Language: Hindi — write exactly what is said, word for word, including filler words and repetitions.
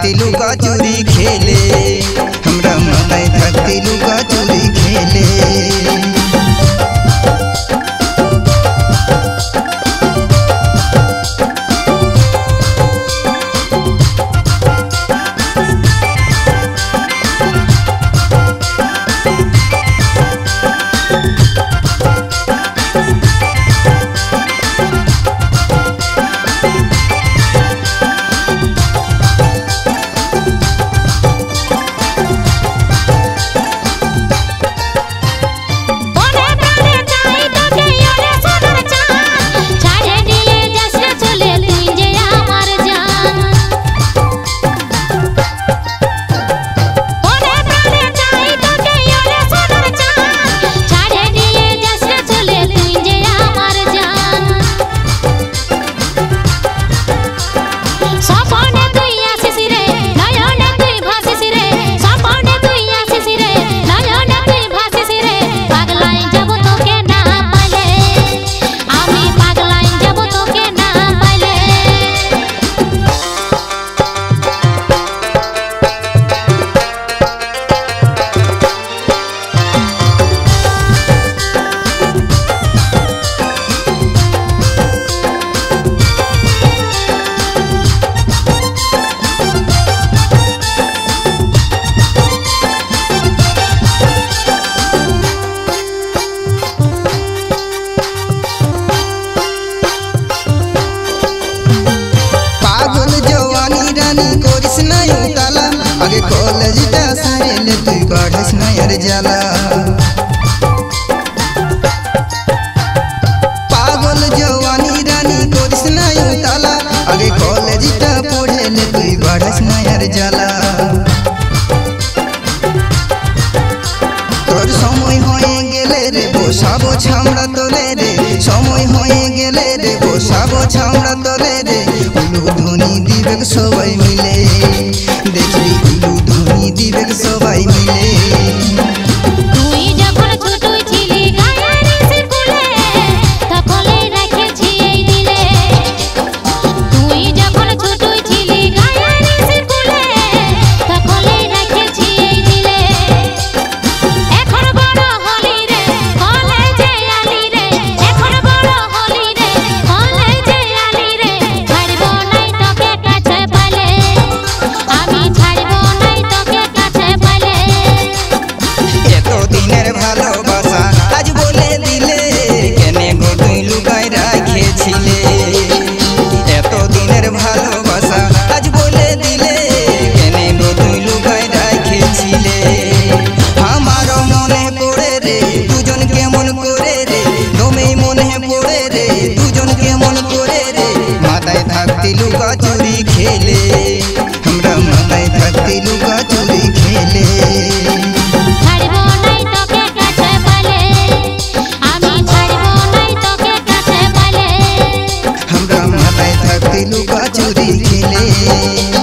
धकती लुका चोरी खेले, हमरा माताए धकती लुका चोरी खेले। आगे कॉलेज टा सारे ले तू पढ़स ना यार जाला, पागल जवानी रानी कोरिस ना ताला, आगे कॉलेज टा पढ़े ले तू पढ़स ना यार जाला। तोर समय হয়ে গেলে রে বসাবো ছামড়া তোলে রে, সময় হয়ে গেলে রে বসাবো ছামড়া তোলে রে, উলু ধ্বনি দিবেক সবাই মিলে, দেখবি উলু ধ্বনি দিবেক সবাই মিলে। তুই যখন ছোট ছিলি গায়ের স্কুলে তখনই রেখেছি এই দিলে, তুই যখন ছোট ছিলি গায়ের স্কুলে তখনই রেখেছি এই দিলে। এখন বড় হলি রে কলেজে আলি রে, এখন বড় হলি রে কলেজে আলি রে, ছাড়ব নাই তোকে কাছে পালে, আমি ছাড়ব নাই তোকে কাছে পালে। এত দিনের ভালোবাসা আজ বলে দিলে, কেনে গো তুই লুকায় রাখেছিলে, এত দিনের ভালোবাসা আজ বলে দিলে, কেনে গো তুই লুকায় রাখেছিলে। আমার মনে পড়ে রে দুজন কেমন করে রে, দমে মনে পড়ে রে দুজন কেমন করে রে, মাথায় থাকতি লুকা চুরি খেলে, আমরা মাথায় থাকতি লুকা চুরি খেলে। ছাড়ব নাই তোকে কাছে পালে, আমি ছাড়ব নাই তোকে কাছে পালে। हमरा माताए धकती लुका चोरी खेले।